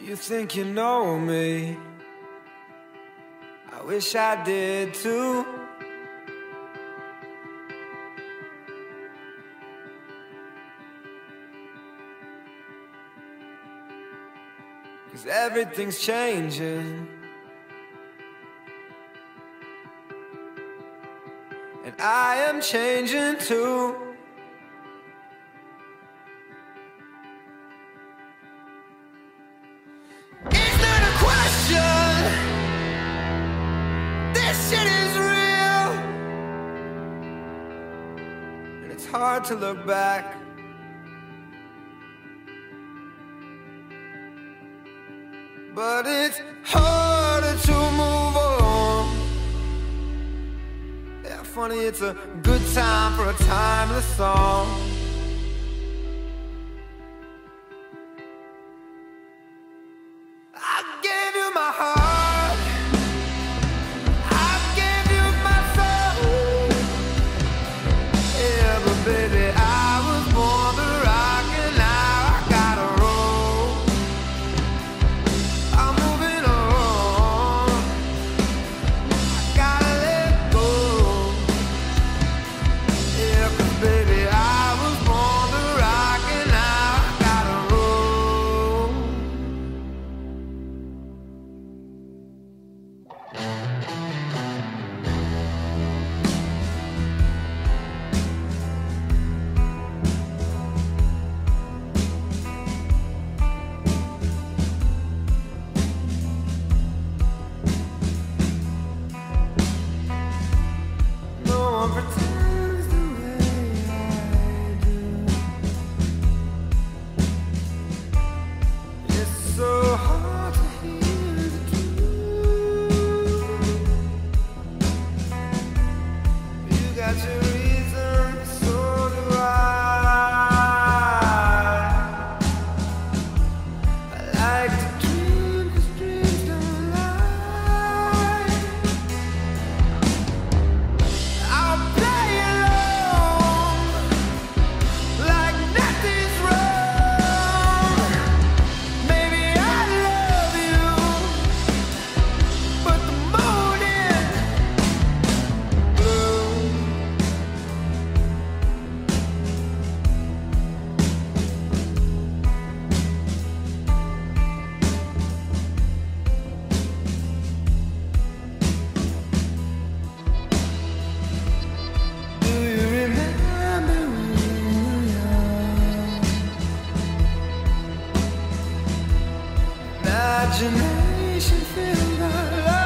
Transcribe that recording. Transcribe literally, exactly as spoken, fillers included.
You think you know me, I wish I did too. Cause everything's changing, and I am changing too. It's not a question, this shit is real, and it's hard to look back. But it's harder to move on. Yeah, funny, it's a good time for a timeless song. I gave you my heart, I gave you my soul. Yeah, but baby, I was born to rock, and now I gotta roll. I'm moving on, I gotta let go. Yeah, 'cause baby, I was born to rock, and now I gotta roll. No one pretends the way I do. It's so hard to hear the truth. You got your reasons, so do I. I like to dream 'cause dreams don't lie. I'll play along like nothing's wrong. Maybe I love you, but the moon is blue. Do you remember when we were young? Imagination filled our lives.